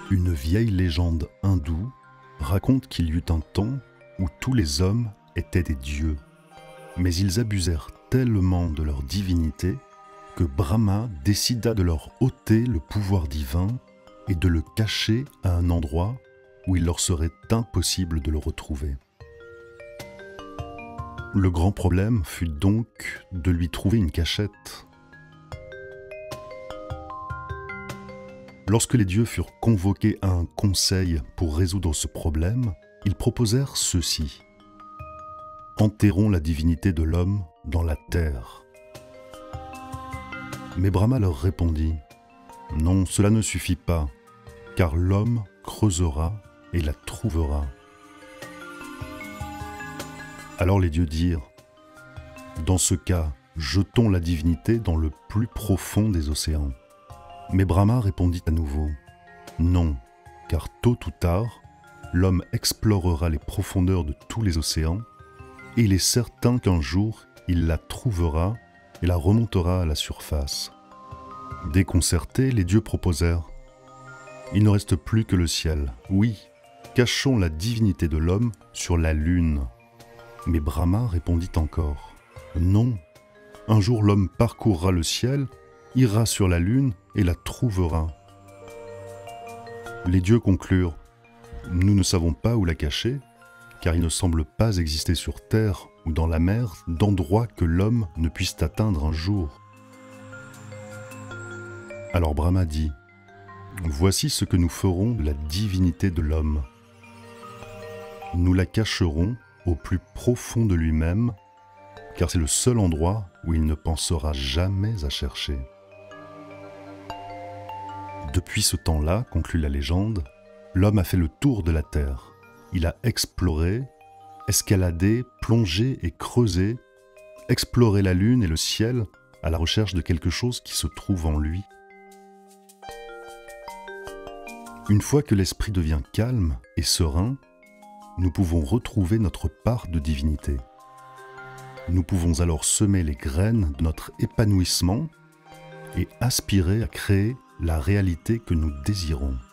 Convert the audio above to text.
Une vieille légende hindoue raconte qu'il y eut un temps où tous les hommes étaient des dieux, mais ils abusèrent tellement de leur divinité que Brahma décida de leur ôter le pouvoir divin et de le cacher à un endroit où il leur serait impossible de le retrouver. Le grand problème fut donc de lui trouver une cachette. Lorsque les dieux furent convoqués à un conseil pour résoudre ce problème, ils proposèrent ceci. Enterrons la divinité de l'homme dans la terre. Mais Brahma leur répondit, non, cela ne suffit pas, car l'homme creusera et la trouvera. Alors les dieux dirent, dans ce cas, jetons la divinité dans le plus profond des océans. Mais Brahma répondit à nouveau, non, car tôt ou tard, l'homme explorera les profondeurs de tous les océans, et il est certain qu'un jour, il la trouvera et la remontera à la surface. Déconcertés, les dieux proposèrent, il ne reste plus que le ciel. Oui, cachons la divinité de l'homme sur la lune. Mais Brahma répondit encore, non, un jour l'homme parcourra le ciel, ira sur la lune et la trouvera. Les dieux conclurent, nous ne savons pas où la cacher, car il ne semble pas exister sur terre ou dans la mer d'endroit que l'homme ne puisse atteindre un jour. Alors Brahma dit, voici ce que nous ferons de la divinité de l'homme. Nous la cacherons au plus profond de lui-même, car c'est le seul endroit où il ne pensera jamais à chercher. Depuis ce temps-là, conclut la légende, l'homme a fait le tour de la terre. Il a exploré, escaladé, plongé et creusé, exploré la lune et le ciel à la recherche de quelque chose qui se trouve en lui. Une fois que l'esprit devient calme et serein, nous pouvons retrouver notre part de divinité. Nous pouvons alors semer les graines de notre épanouissement et aspirer à créer la réalité que nous désirons.